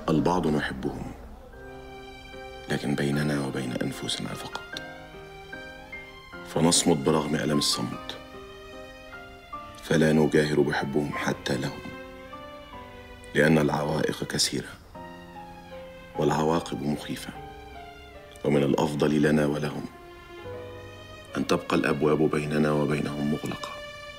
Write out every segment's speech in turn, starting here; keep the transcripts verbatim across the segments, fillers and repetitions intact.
البعض نحبهم، لكن بيننا وبين أنفسنا فقط، فنصمت برغم ألم الصمت، فلا نجاهر بحبهم حتى لهم، لأن العوائق كثيرة والعواقب مخيفة، ومن الأفضل لنا ولهم أن تبقى الأبواب بيننا وبينهم مغلقة.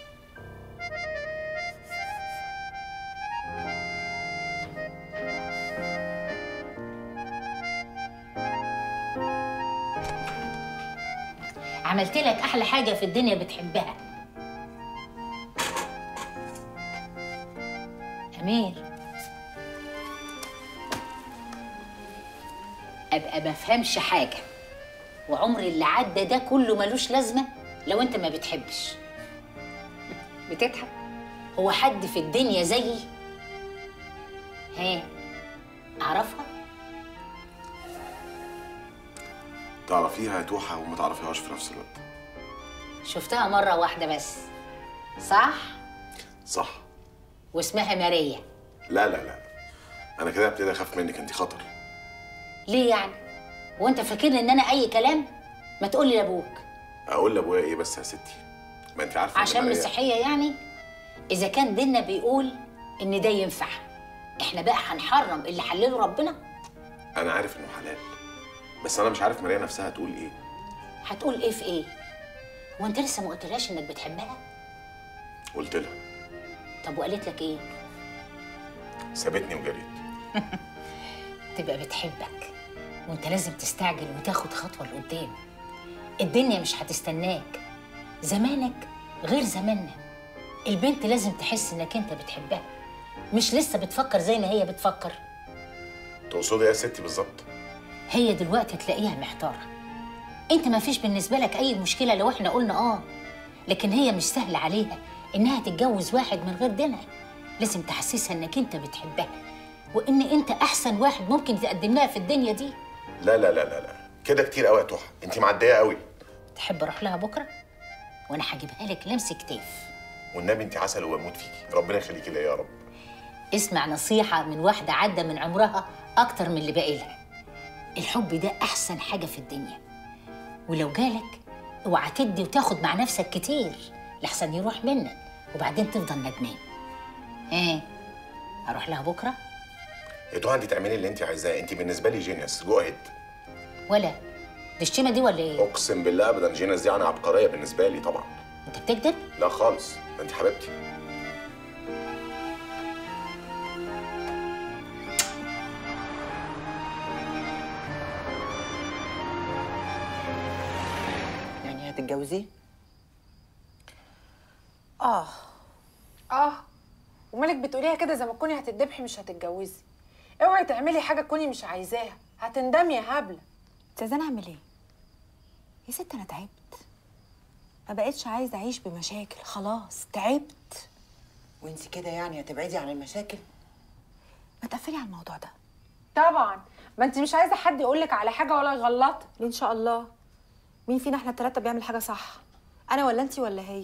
عملت لك أحلى حاجة في الدنيا بتحبها. أمير، أبقى ما بفهمش حاجة، وعمري اللي عدى ده كله ملوش لازمة لو أنت ما بتحبش. بتضحك؟ هو حد في الدنيا زيي؟ ها، أعرفها؟ تعرفيها يا توحة وما تعرفيهاش في نفس الوقت. شفتها مرة واحدة بس، صح؟ صح. واسمها ماريا. لا لا لا، أنا كده ابتدي أخاف منك، أنت خطر. ليه يعني؟ وأنت فاكرني إن أنا أي كلام؟ ما تقولي لأبوك. أقول لأبويا إيه بس يا ستي؟ ما أنت عارفة عشان مسيحية يعني؟ إذا كان ديننا بيقول إن ده ينفع، إحنا بقى هنحرم اللي حلله ربنا؟ أنا عارف إنه حلال، بس أنا مش عارف ماريا نفسها هتقول إيه. هتقول إيه في إيه؟ هو أنت لسه ما قلتلهاش إنك بتحبها؟ قلت لها. طب وقالت لك إيه؟ سابتني وجريت. تبقى بتحبك وأنت لازم تستعجل وتاخد خطوة لقدام. الدنيا مش هتستناك، زمانك غير زماننا. البنت لازم تحس إنك أنت بتحبها، مش لسه بتفكر زي ما هي بتفكر. تقصدي إيه يا ستي بالظبط؟ هي دلوقتي تلاقيها محتارة. انت ما فيش بالنسبة لك اي مشكلة لو احنا قلنا اه، لكن هي مش سهل عليها انها تتجوز واحد من غير دينها. لازم تحسسها انك انت بتحبها، وان انت احسن واحد ممكن تقدم لها في الدنيا دي. لا لا لا لا لا، كده كتير قوي يا توحة، انت معدية قوي. تحب اروح لها بكرة وانا هجيبها لك لمس كتاف. والنبي انت عسل واموت فيكي، ربنا يخليكي ليا يا رب. اسمع نصيحة من واحدة عدى من عمرها اكتر من اللي باقي لها. الحب ده احسن حاجة في الدنيا، ولو جالك اوعى تدي وتاخد مع نفسك كتير لحسن يروح منك وبعدين تفضل ندمان. ايه، هروح لها بكره؟ يا توحة انت تعملي اللي انت عايزاه، انت بالنسبه لي جينيوس، جو اهيد. ولا دي الشتيمه دي ولا ايه؟ اقسم بالله ابدا، جينيوس دي يعني عبقريه بالنسبه لي طبعا. انت بتكذب؟ لا خالص، ده انت حبيبتي. يعني هتتجوزيه؟ اه اه ومالك بتقوليها كده زي ما تكوني هتتذبحي مش هتتجوزي؟ اوعي تعملي حاجه تكوني مش عايزاها، هتندمي يا هبله. انت عايزاني اعمل ايه؟ يا ست انا تعبت، ما بقتش عايزه اعيش بمشاكل، خلاص تعبت. وانت كده يعني هتبعدي عن المشاكل؟ ما تقفلي على الموضوع ده. طبعا، ما انت مش عايزه حد يقولك على حاجه ولا يغلطك. ليه ان شاء الله؟ مين فينا احنا التلاته بيعمل حاجه صح؟ انا ولا انت ولا هي؟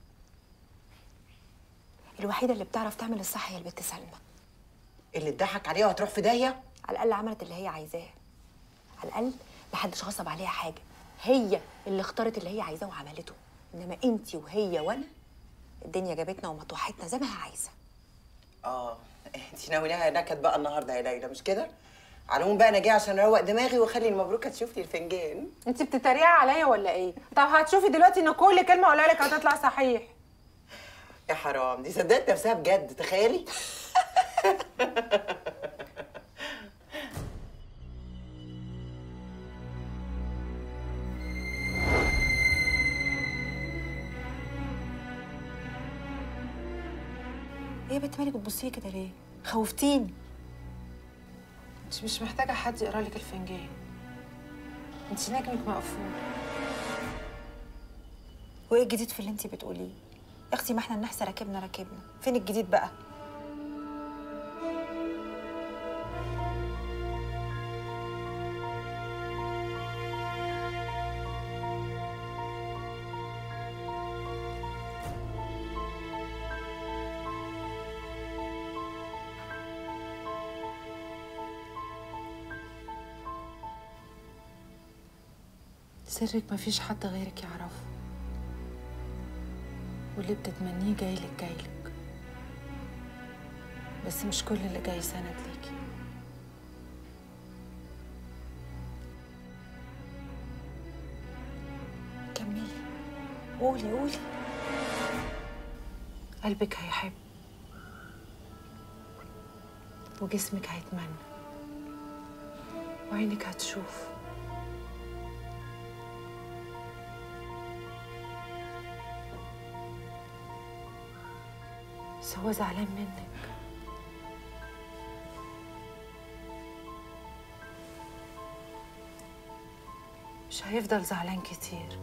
الوحيده اللي بتعرف تعمل الصح هي البت سلمى. اللي اتضحك عليها وهتروح في داهيه؟ على الاقل عملت اللي هي عايزاه، على الاقل محدش غصب عليها حاجه، هي اللي اختارت اللي هي عايزاه وعملته. انما انت وهي وانا الدنيا جابتنا ومطوحتنا زي ما هي عايزه. اه انت ناوياها نكد بقى النهارده يا ليلى مش كده؟ على العموم بقى انا جايه عشان اروق دماغي واخلي المبروكه تشوف لي الفنجان. انت بتتريقي عليا ولا ايه؟ طب هتشوفي دلوقتي ان كل كلمه اقولها لك هتطلع صحيح. يا حرام، دي صدقت نفسها بجد، تخيلي. ايه يا بنت مالك بتبصي كده ليه؟ خوفتيني. انت مش محتاجه حد يقرا لك الفنجان، انت نجمك مقفول. وايه الجديد في اللي انت بتقوليه؟ يا اختي ما احنا النحس راكبنا راكبنا، فين الجديد بقى؟ سرك مفيش حد غيرك يعرفه، واللي بتتمنيه جايلك جايلك، بس مش كل اللي جاي سند ليكي. كملي، قولي قولي. قلبك هيحب وجسمك هيتمنى وعينك هتشوف، بس هو زعلان منك. مش هيفضل زعلان كتير.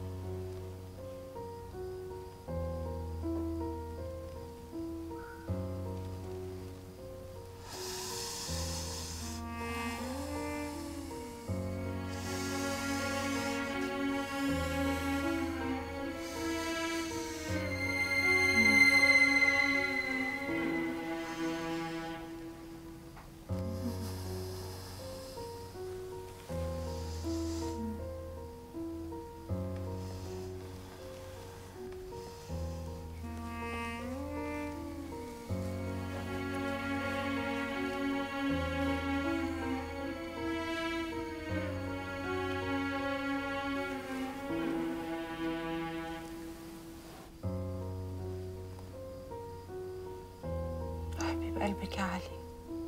قلبك يا علي،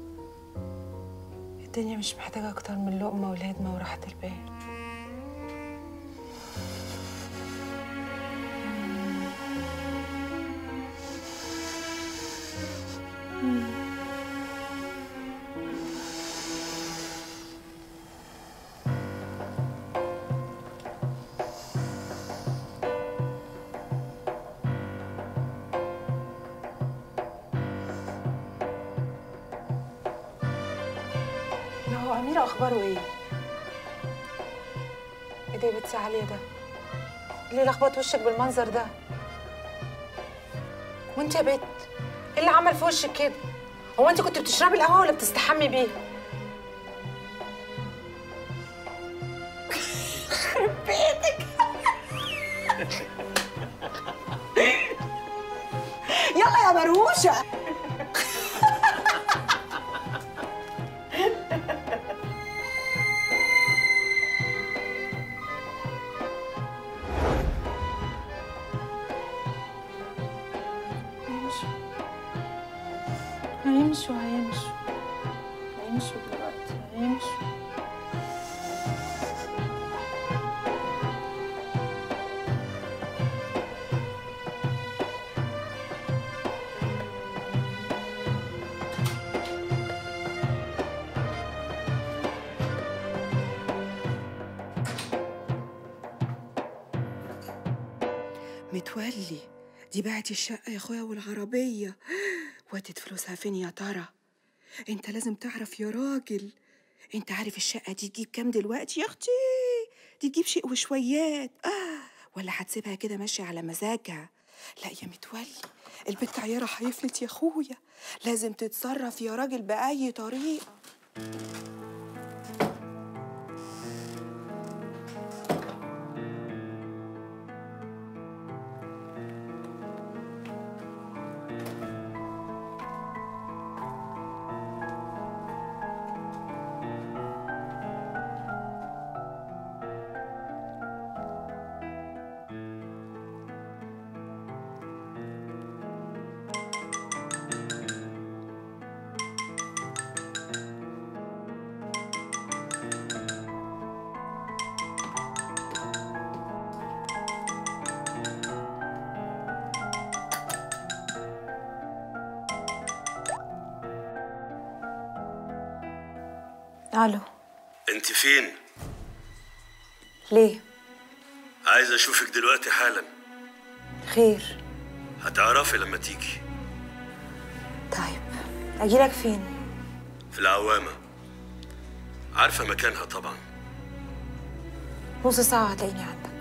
الدنيا مش محتاجة أكتر من لقمة والهدمة وراحة البال. هو أمير أخباره إيه؟ إيه ده يا بنتي عالية ده؟ ليه لخبط وشك بالمنظر ده؟ وأنت يا بت، إيه اللي عمل في وشك كده؟ هو أنت كنت بتشربي القهوة ولا بتستحمي بيها؟ يخرب بيتك يلا يا مروشة. هيمشوا هيمشوا هيمشوا دلوقتي هيمشوا. متولي، دي بعتي الشقة يا اخويا والعربية، ودت فلوسها فين يا ترى؟ انت لازم تعرف يا راجل. انت عارف الشقة دي تجيب كام دلوقتي يا اختي؟ دي تجيب شيء وشويات. اه ولا هتسيبها كده ماشية على مزاجها؟ لا يا متولي، البت عيارة هيفلت يا اخويا، لازم تتصرف يا راجل بأي طريقة. الو، انت فين؟ ليه؟ عايز اشوفك دلوقتي حالا. خير؟ هتعرفي لما تيجي. طيب اجيلك فين؟ في العوامة، عارفة مكانها طبعا. نص ساعة هتلاقيني عندك.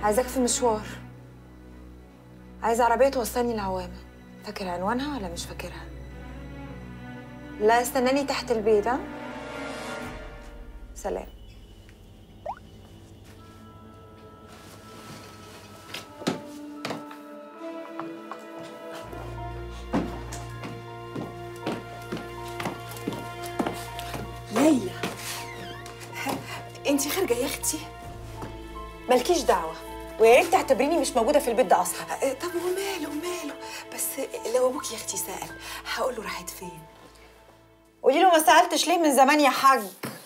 عايزاك في مشوار. عايزة عربية توصلني العوامة. فاكر عنوانها ولا مش فاكرها؟ لا استناني تحت البيت. ها سلام. ليلى، انتي خارجه يا اختي؟ مالكيش دعوة، ويا ريت تعتبريني مش موجودة في البيت ده أصلا. أه، طب وماله وماله، بس لو ابوك يا اختي سأل هقول له راحت فين؟ قولي له ما سألتش ليه من زمان يا حاج.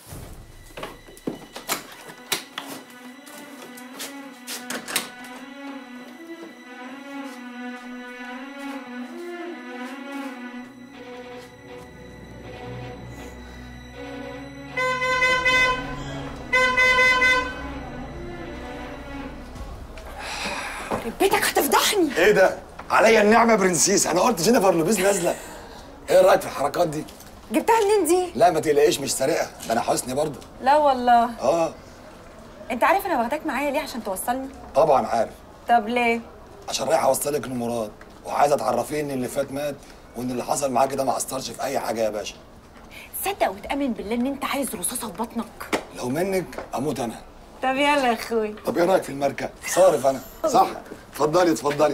بيتك هتفضحني. ايه ده؟ عليا النعمه برنسيس، انا قلت جينيفر لوبيز نازله. ايه رايك في الحركات دي؟ جبتها منين دي؟ لا ما تقلقيش مش سارقه، ده انا حسني برضه. لا والله. اه انت عارف انا واخداك معايا ليه عشان توصلني؟ طبعا عارف. طب ليه؟ عشان رايح اوصلك لمراد، وعايزه تعرفيه ان اللي فات مات، وان اللي حصل معاكي ده ما اثرش في اي حاجه يا باشا. تصدق وتأمن بالله ان انت عايز رصاصة في بطنك؟ لو منك اموت انا. طب يلا يا اخوي. طب ايه رايك في الماركه؟ صارف انا صح؟ اتفضلي اتفضلي.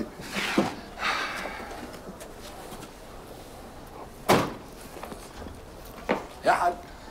يا حاج.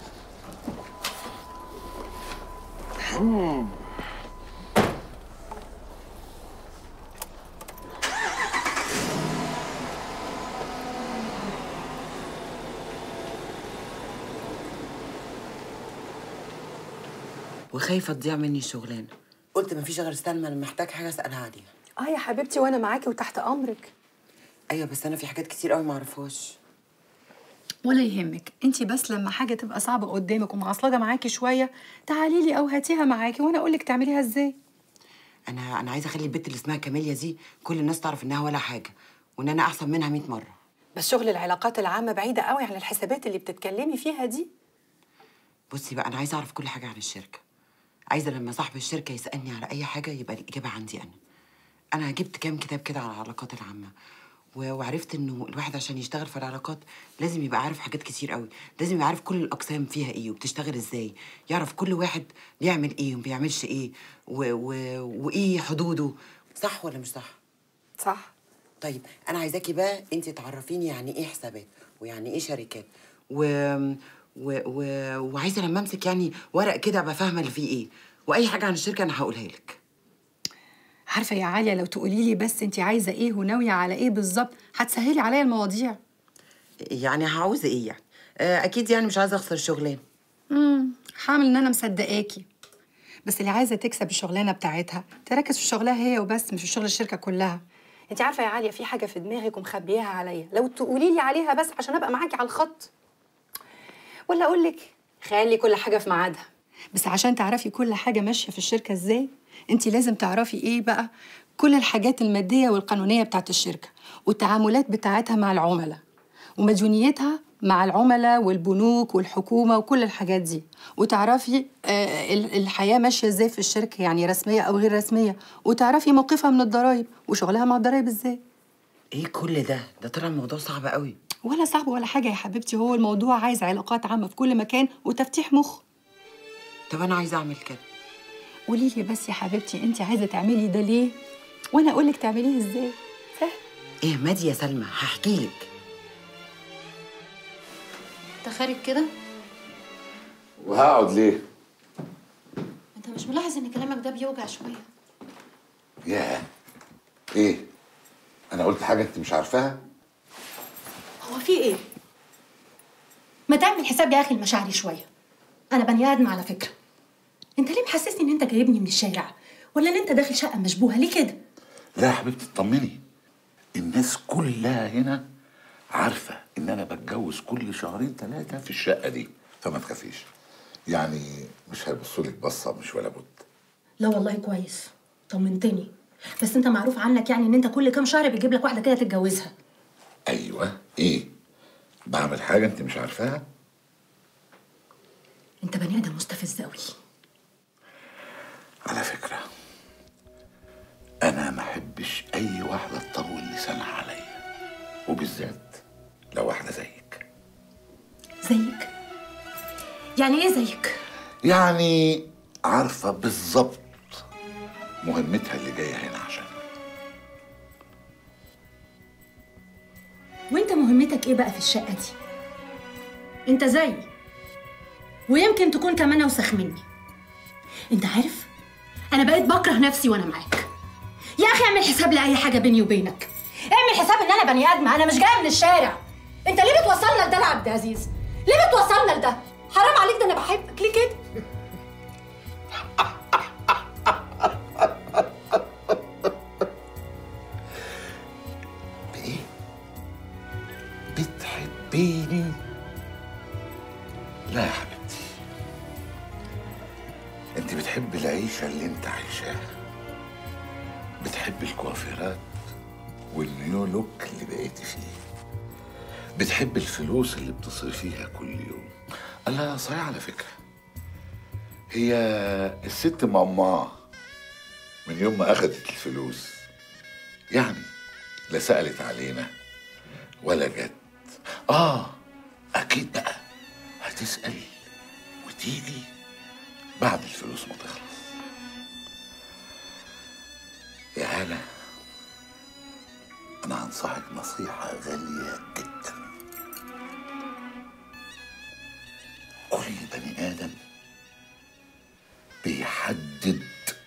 وخايفه تضيع مني الشغلانه. قلت مفيش غير سلمى، لما احتاج حاجه اسالها عليها. اه يا حبيبتي وانا معاكي وتحت امرك. ايوه بس انا في حاجات كتير قوي ما اعرفهاش. ولا يهمك، انتي بس لما حاجه تبقى صعبه قدامك ومعصلجه معاكي شويه تعالي لي او هاتيها معاكي وانا اقول لك تعمليها ازاي. انا انا عايزه اخلي البت اللي اسمها كاميليا دي كل الناس تعرف انها ولا حاجه، وان انا احسن منها مية مره. بس شغل العلاقات العامه بعيده قوي عن الحسابات اللي بتتكلمي فيها دي. بصي بقى، انا عايزه اعرف كل حاجه عن الشركه. عايزه لما صاحب الشركه يسالني على اي حاجه يبقى الاجابه عندي انا. انا جبت كام كتاب كده على العلاقات العامه، وعرفت انه الواحد عشان يشتغل في العلاقات لازم يبقى عارف حاجات كتير قوي. لازم يبقى عارف كل الاقسام فيها ايه وبتشتغل ازاي، يعرف كل واحد بيعمل ايه وما بيعملش ايه و... و... وايه حدوده. صح ولا مش صح؟ صح. طيب انا عايزاكي بقى انت تعرفيني يعني ايه حسابات ويعني ايه شركات و... و... و... وعايزه لما امسك يعني ورق كده ابقى فاهمه اللي فيه ايه، واي حاجه عن الشركه انا هقولها لك. عارفه يا عاليه، لو تقولي لي بس انتي عايزه ايه وناويه على ايه بالظبط هتسهلي عليا المواضيع. يعني عاوزه ايه يعني؟ اكيد يعني مش عايزه اخسر الشغلانه. امم هعمل ان انا مصدقاكي، بس اللي عايزه تكسب الشغلانه بتاعتها تركز في شغلها هي وبس، مش في شغل الشركه كلها. انت عارفه يا عاليه في حاجه في دماغك ومخبياها عليا، لو تقولي لي عليها بس عشان ابقى معاكي على الخط. ولا اقول لك خلي كل حاجه في ميعادها. بس عشان تعرفي كل حاجه ماشيه في الشركه ازاي انت لازم تعرفي ايه بقى، كل الحاجات الماديه والقانونيه بتاعت الشركه والتعاملات بتاعتها مع العملاء ومديونيتها مع العملاء والبنوك والحكومه وكل الحاجات دي، وتعرفي آه الحياه ماشيه ازاي في الشركه يعني رسميه او غير رسميه، وتعرفي موقفها من الضرايب وشغلها مع الضرايب ازاي. ايه كل ده؟ ده طلع الموضوع صعب قوي. ولا صعب ولا حاجه يا حبيبتي، هو الموضوع عايز علاقات عامه في كل مكان وتفتيح مخ. طب انا عايزه اعمل كده. قولي لي بس يا حبيبتي انت عايزه تعملي ده ليه وانا اقول لك تعمليه ازاي. سهل. ايه مادي يا سلمى، هحكي لك. انت خارج كده؟ وهقعد ليه؟ انت مش ملاحظ ان كلامك ده بيوجع شويه؟ ياه ايه؟ انا قلت حاجه انت مش عارفاها؟ هو في ايه؟ ما تعمل حساب يا اخي المشاعري شويه. انا بني ادم على فكره. انت ليه محسسني ان انت جايبني من الشارع ولا ان انت داخل شقه مشبوهه ليه كده؟ لا يا حبيبتي اطمني، الناس كلها هنا عارفه ان انا بتجوز كل شهرين ثلاثه في الشقه دي، فما تخافيش. يعني مش هيبصوا لك بصه مش ولا بد. لا والله كويس، طمنتني. بس انت معروف عنك يعني ان انت كل كام شهر بيجيب لك واحده كده تتجوزها. ايوه ايه؟ بعمل حاجه انت مش عارفاها؟ انت بني ادم مستفز قوي. على فكره وبالذات لو واحده زيك. زيك؟ يعني ايه زيك؟ يعني عارفه بالظبط مهمتها اللي جايه هنا عشان. وانت مهمتك ايه بقى في الشقه دي؟ انت زيي ويمكن تكون كمان اوسخ مني. انت عارف انا بقيت بكره نفسي وانا معاك. يا اخي اعمل حساب لاي حاجه بيني وبينك. اعمل حساب ان انا بني ادمه، انا مش جايه من الشارع. انت ليه بتوصلنا لده يا عبد العزيز؟ ليه بتوصلنا لده؟ حرام عليك، ده انا بحبك. ليه كده؟ بايه؟ بتحبيني؟ لا يا حبيبتي، انت بتحبي العيشه اللي انت عايشاها، بتحبي الكوافيرات والنيو لوك اللي بقيتي فيه، بتحبي الفلوس اللي بتصرفيها كل يوم. الله صحيح على فكره، هي الست ماما من يوم ما اخدت الفلوس يعني لا سألت علينا ولا جت. اه اكيد بقى هتسأل وتيجي بعد الفلوس ما تخلص. يا هلا، انا هنصحك نصيحة غالية جدا. كل بني ادم بيحدد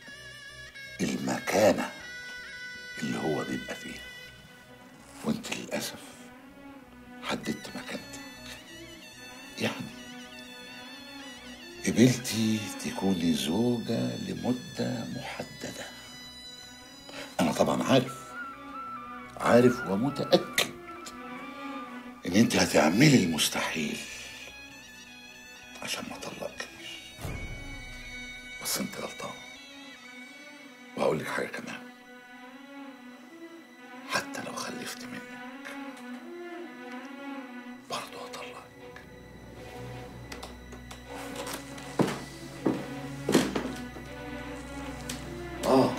المكانة اللي هو بيبقى فيها، وانت للأسف حددت مكانتك. يعني قبلتي تكوني زوجة لمدة محددة. أنا طبعا عارف عارف ومتأكد إن أنت هتعملي المستحيل عشان ما طلقكيش، بس أنت غلطانة. وهقول لك حاجة كمان، حتى لو خلفت منك برضه هطلقك. اه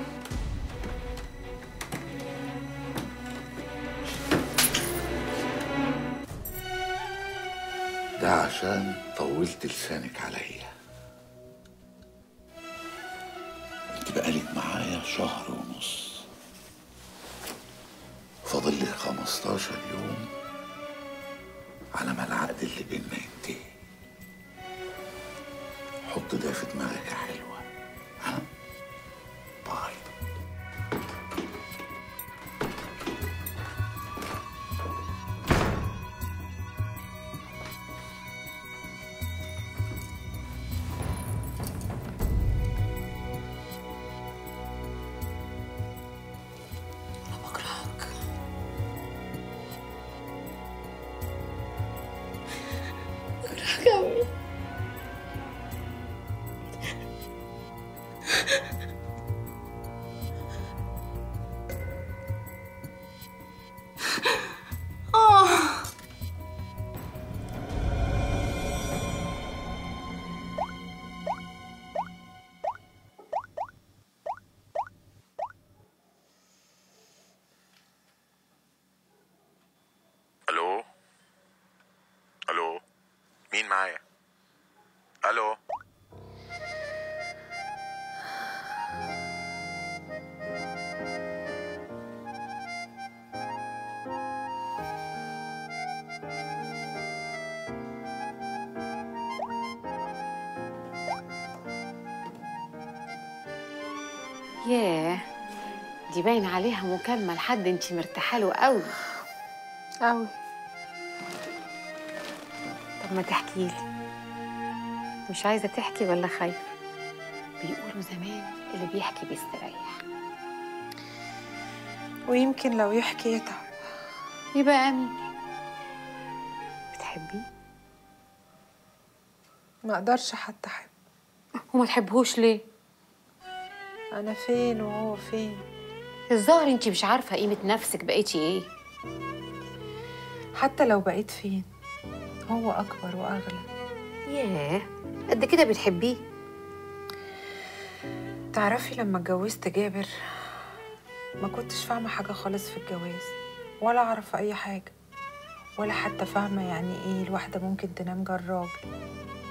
ده عشان طولت لسانك عليا. انت بقالك معايا شهر ونص، فاضل لك خمستاشر يوم على ما العقد اللي بينا ينتهي. حط ده في دماغك يا حلوة. ها؟ باي. الو الو، مين معايا؟ الو. ياه، دي باين عليها مكالمة لحد انتي مرتاحة له قوي قوي. طب ما تحكي لي. مش عايزة تحكي ولا خايفة؟ بيقولوا زمان اللي بيحكي بيستريح. ويمكن لو يحكي يتعب. يبقى امين. بتحبيه؟ ما اقدرش حتى احب. وما تحبهوش ليه؟ انا فين وهو فين؟ الظاهر انتي مش عارفة قيمة نفسك بقيتي ايه. حتى لو بقيت فين هو اكبر واغلى. ياه، قد كده بتحبيه؟ تعرفي لما اتجوزت جابر ما كنتش فاهمة حاجة خالص في الجواز، ولا أعرف أي حاجة، ولا حتى فاهمة يعني إيه الواحدة ممكن تنام جنب الراجل.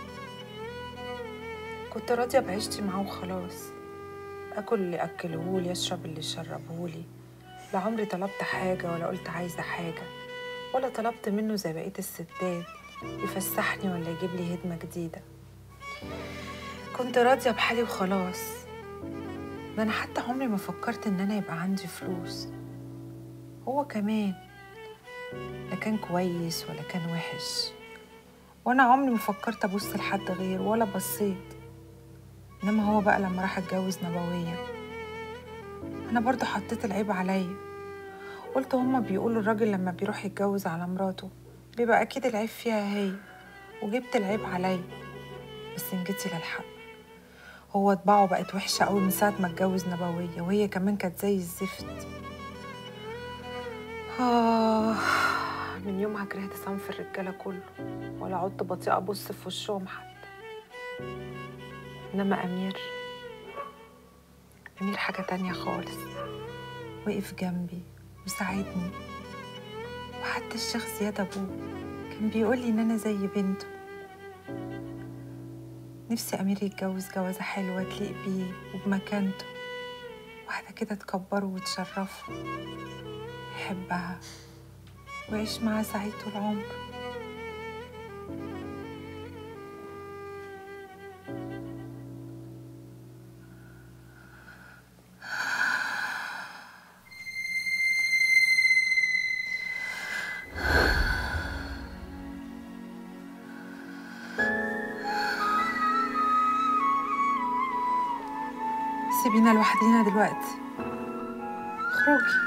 كنت راضية بعيشتي معاه وخلاص، أكل اللي أكلهولي، أشرب اللي يشربهولي. لا عمري طلبت حاجة ولا قلت عايزة حاجة، ولا طلبت منه زي بقية الستات يفسحني ولا يجيب لي هدمة جديدة. كنت راضية بحالي وخلاص. ده أنا حتى عمري ما فكرت إن أنا يبقى عندي فلوس. هو كمان لا كان كويس ولا كان وحش، وأنا عمري ما فكرت أبص لحد غيره ولا بصيت. إنما هو بقى لما راح اتجوز نبوية، أنا برضو حطيت العيب عليا. قلت هما بيقولوا الراجل لما بيروح يتجوز على مراته بيبقى أكيد العيب فيها هي، وجبت العيب عليا. بس إن جيتي للحق، هو طباعه بقت وحشة قوي من ساعة ما اتجوز نبوية، وهي كمان كانت زي الزفت. آه، من يومها كرهت صنف الرجالة كله، ولا عدت بطيئة أبص في وشهم حتى. إنما أمير، أمير حاجة تانية خالص. وقف جنبي وساعدني، وحتى الشيخ زياد أبوه كان بيقولي إن أنا زي بنته. نفسي أمير يتجوز جوازة حلوة تليق بيه وبمكانته، واحدة كده تكبره وتشرفه، يحبها ويعيش معاها سعيد طول عمره. سيبينا لوحدينا دلوقتي، اخرجي.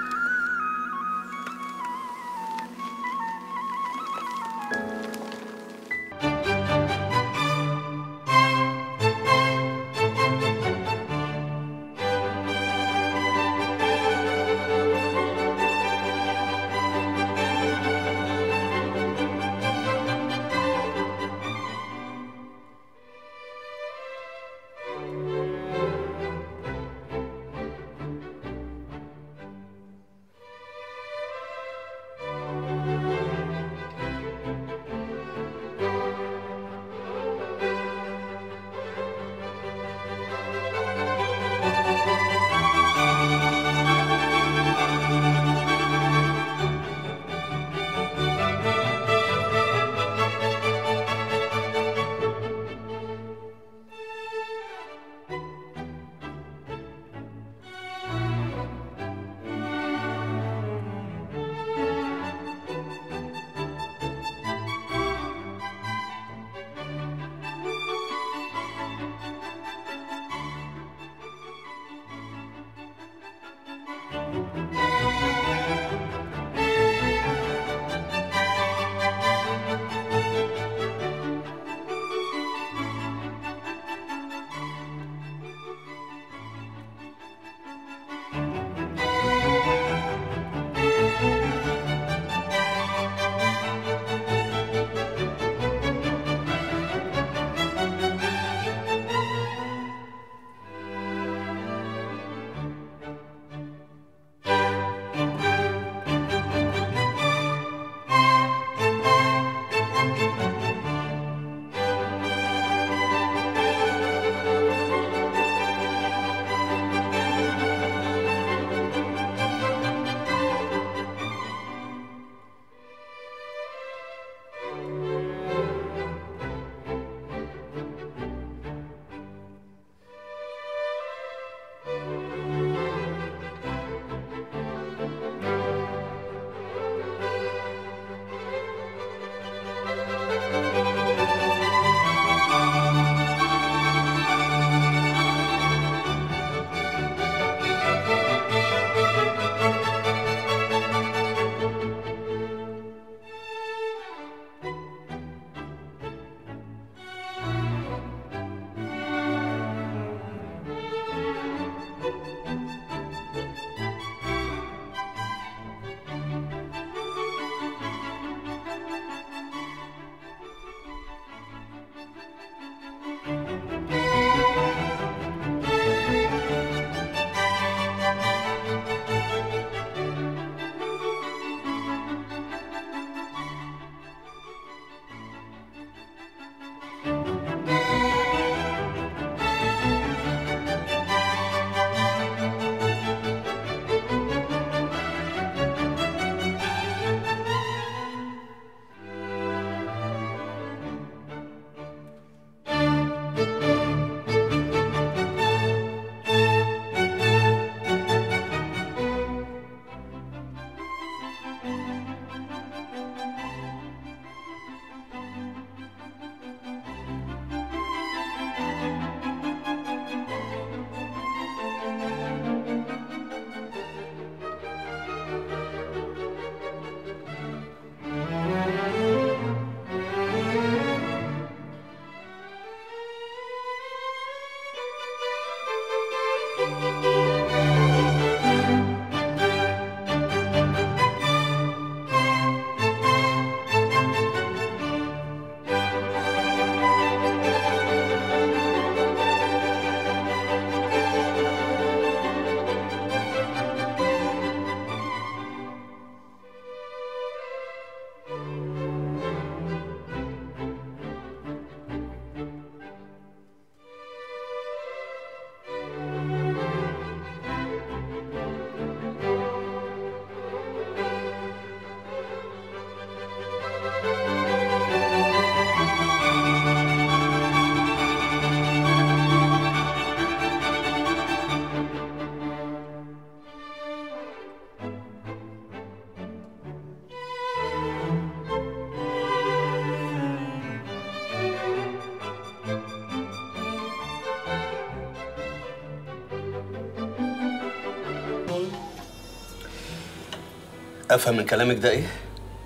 افهم من كلامك ده ايه؟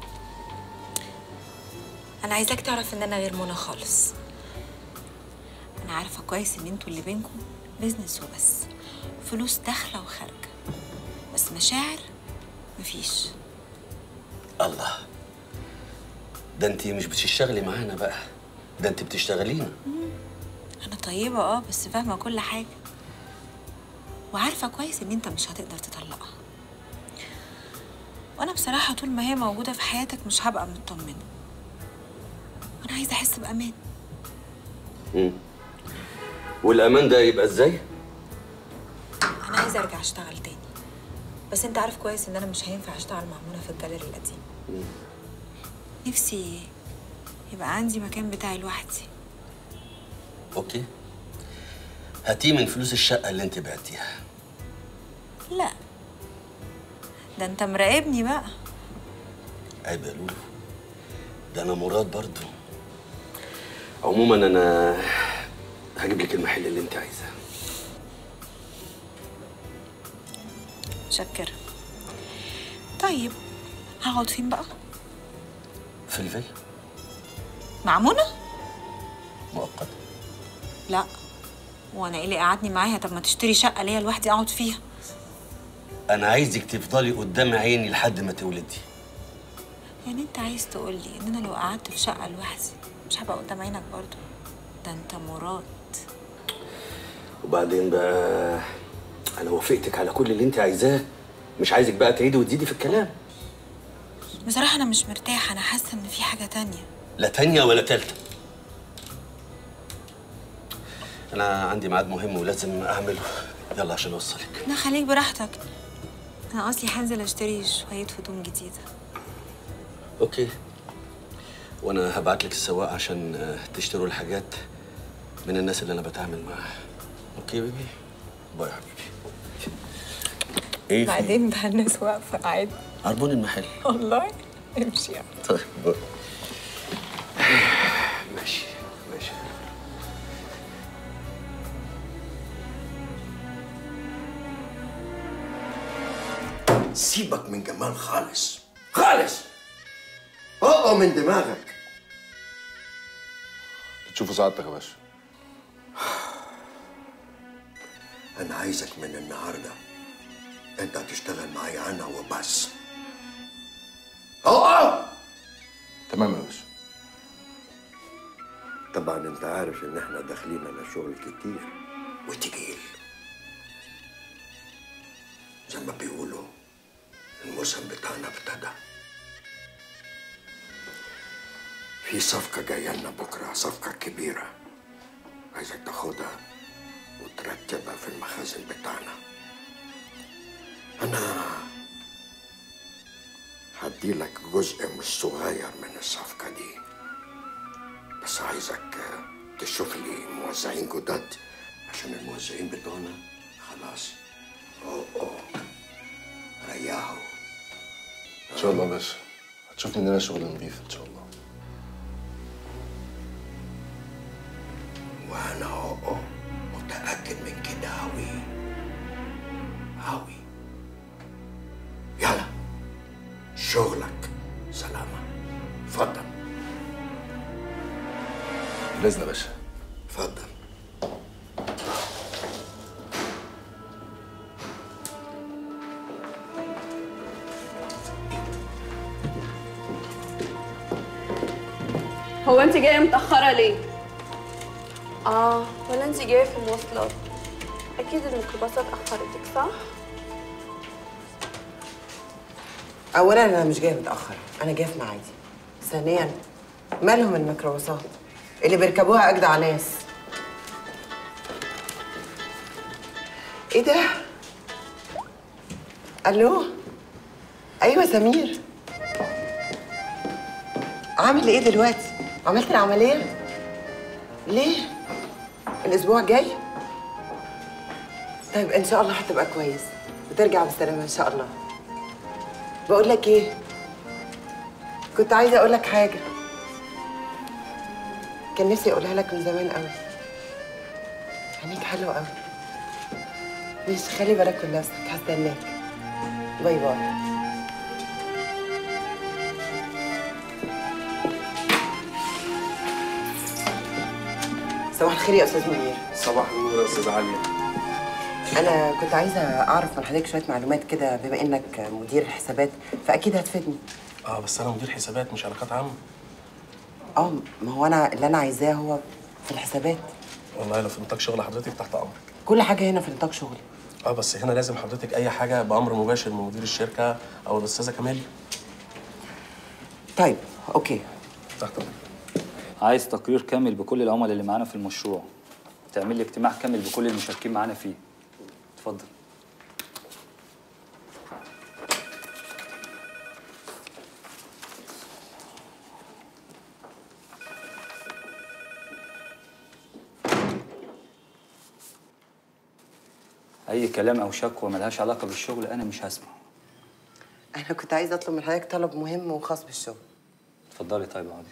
انا عايزاك تعرف ان انا غير منى خالص. انا عارفه كويس ان انتوا اللي بينكم بيزنس وبس، فلوس داخله وخارجه، بس مشاعر مفيش. الله، ده انت مش بتشتغلي معانا بقى، ده انت بتشتغلينا. انا طيبه اه، بس فاهمه كل حاجه، وعارفه كويس ان انت مش هتقدر تطلقها. وانا بصراحه طول ما هي موجوده في حياتك مش هبقى مطمنه، وانا عايزه احس بامان. امم والامان ده يبقى ازاي؟ انا عايزه ارجع اشتغل تاني، بس انت عارف كويس ان انا مش هينفع اشتغل مع منى في الجاليري القديم. مم. نفسي يبقى عندي مكان بتاعي لوحدي. اوكي، هاتيه من فلوس الشقه اللي انت بعتيها. لا، ده انت مراقبني بقى. عيب يا لولو، ده انا مراد برضو. عموما انا هجيب لك المحل اللي انت عايزاه. متشكرة. طيب هقعد فين بقى؟ في الفيلا. مع منى؟ مؤقتا. لا، وانا ايه اللي قعدني معاها؟ طب ما تشتري شقة ليا لوحدي اقعد فيها. انا عايزك تفضلي قدام عيني لحد ما تولدي. يعني انت عايز تقولي ان انا لو قعدت في شقة لوحدي مش هبقى قدام عينك برضو؟ ده انت مراد. وبعدين بقى انا وافقتك على كل اللي انت عايزاه، مش عايزك بقى تعيدي وتزيدي في الكلام. بصراحة انا مش مرتاحة، انا حاسة ان في حاجة تانية. لا تانية ولا تالتة. انا عندي ميعاد مهم ولازم اعمله، يلا عشان اوصلك. لا خليك براحتك، انا اصلي هنزل اشتري شوية هدوم جديدة. اوكي، وانا هبعت لك السواق عشان تشتروا الحاجات من الناس اللي انا بتعامل معاها. اوكي بيبي، باي يا حبيبي. ايه في بعدين بقى الناس واقفة عادي. عربون المحل. والله امشي يعني. طيب باي. ماشي ماشي. سيبك من جمال خالص خالص، اقع من دماغك. تشوفوا سعادتك يا باشا. انا عايزك من النهارده انت هتشتغل معايا انا وبس. اقع. تمام يا باشا. طبعا انت عارف ان احنا داخلين على شغل كتير وتقيل، زي ما بيقولوا الموسم بتاعنا ابتدى. في صفقة جاية لنا بكرة، صفقة كبيرة، عايزك تاخدها وترتبها في المخازن بتاعنا. أنا هديلك جزء مش صغير من الصفقة دي، بس عايزك تشوف لي موزعين جداد عشان الموزعين بتوعنا خلاص أوه أوه ريحوا. ان شاء الله يا باشا، هتشوف مننا شغل نظيف ان شاء الله. وانا اهو متاكد من كده اوي اوي. يلا شغلك سلامه. اتفضل. باذن يا باشا. اتفضل. هو انت جايه متاخره ليه؟ اه ولا انت جايه في المواصلات؟ اكيد الميكروباصات اخرتك صح؟ اولا انا مش جايه متاخر، انا جايه في ميعادي. ثانيا مالهم الميكروباصات اللي بيركبوها اجدع ناس؟ ايه ده؟ الو، ايوه سمير، عامل ايه دلوقتي؟ عملت العمليه؟ ليه؟ الاسبوع الجاي؟ طيب ان شاء الله هتبقى كويس وترجع بالسلامه ان شاء الله. بقول لك ايه، كنت عايزه اقول لك حاجه كان نفسي اقولها لك من زمان قوي. عينيك حلوه قوي. ماشي، خلي بالك من نفسك، هستناك. باي باي. صباح الخير يا استاذ منير. صباح النور يا استاذ عليا. انا كنت عايزه اعرف من حضرتك شويه معلومات كده، بما انك مدير حسابات فاكيد هتفيدني. اه بس انا مدير حسابات مش علاقات عامه. اه ما هو انا اللي انا عايزاه هو في الحسابات. والله لو في نطاق شغل حضرتك تحت امرك. كل حاجه هنا في نطاق شغلي. اه بس هنا لازم حضرتك اي حاجه بامر مباشر من مدير الشركه او الاستاذه كمال. طيب اوكي. تحت امرك. عايز تقرير كامل بكل العملاء اللي معانا في المشروع. تعمل لي اجتماع كامل بكل المشاركين معانا فيه. اتفضل. اي كلام او شكوى ملهاش علاقه بالشغل انا مش هسمع. انا كنت عايزه اطلب من حضرتك طلب مهم وخاص بالشغل. اتفضلي. طيب اقعدي.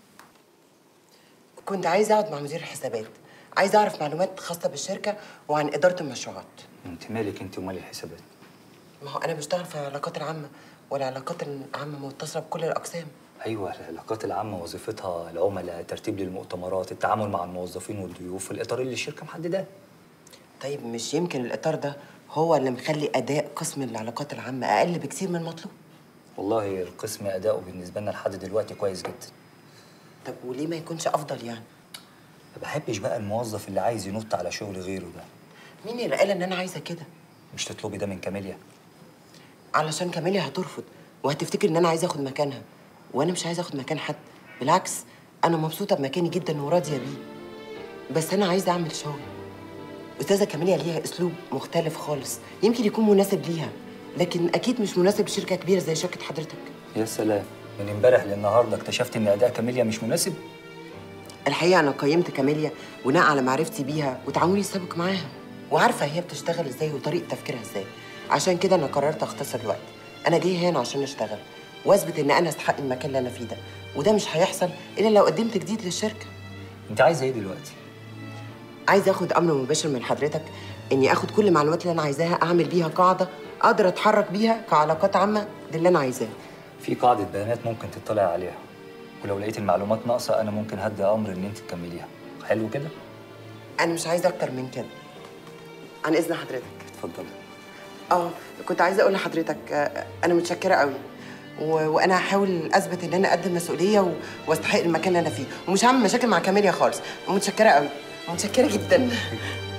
كنت عايزه اقعد مع مدير الحسابات، عايزه اعرف معلومات خاصه بالشركه وعن اداره المشروعات. انت مالك انت ومال الحسابات؟ ما هو انا بشتغل في العلاقات العامه، والعلاقات العامه متصله بكل الاقسام. ايوه العلاقات العامه وظيفتها العملاء، ترتيب للمؤتمرات، التعامل مع الموظفين والضيوف في الاطار اللي الشركه محدداه. طيب مش يمكن الاطار ده هو اللي مخلي اداء قسم العلاقات العامه اقل بكثير من المطلوب؟ والله القسم اداؤه بالنسبه لنا لحد دلوقتي كويس جدا. طب وليه ما يكونش افضل يعني؟ ما بحبش بقى الموظف اللي عايز ينط على شغل غيره ده. مين اللي قال ان انا عايزه كده؟ مش تطلبي ده من كاميليا؟ علشان كاميليا هترفض وهتفتكر ان انا عايزه اخد مكانها، وانا مش عايزه اخد مكان حد، بالعكس انا مبسوطه بمكاني جدا وراضيه بيه، بس انا عايزه اعمل شغل. استاذه كاميليا ليها اسلوب مختلف خالص، يمكن يكون مناسب ليها لكن اكيد مش مناسب لشركه كبيره زي شركه حضرتك. يا سلام، من امبارح للنهارده اكتشفت ان اداء كاميليا مش مناسب؟ الحقيقه انا قيمت كاميليا بناء على معرفتي بيها وتعاملي السابق معاها، وعارفه هي بتشتغل ازاي وطريقه تفكيرها ازاي. عشان كده انا قررت اختصر الوقت. انا جايه هنا عشان اشتغل واثبت ان انا استحق المكان اللي انا فيه ده، وده مش هيحصل الا لو قدمت جديد للشركه. انت عايزه ايه دلوقتي؟ عايزه اخد امر مباشر من حضرتك اني اخد كل المعلومات اللي انا عايزاها اعمل بيها قاعده اقدر اتحرك بيها كعلاقات عامه، ده اللي انا عايزاه. في قاعده بيانات ممكن تطلع عليها، ولو لقيت المعلومات ناقصه انا ممكن هدي امر ان انت تكمليها. حلو كده؟ انا مش عايزه اكتر من كده. عن اذن حضرتك. اتفضلي. اه كنت عايزه اقول لحضرتك آه انا متشكره قوي، و... وانا هحاول اثبت ان انا قد المسؤوليه و... واستحق المكان اللي انا فيه، ومش هعمل مشاكل مع كاميليا خالص. متشكره قوي، متشكره جدا.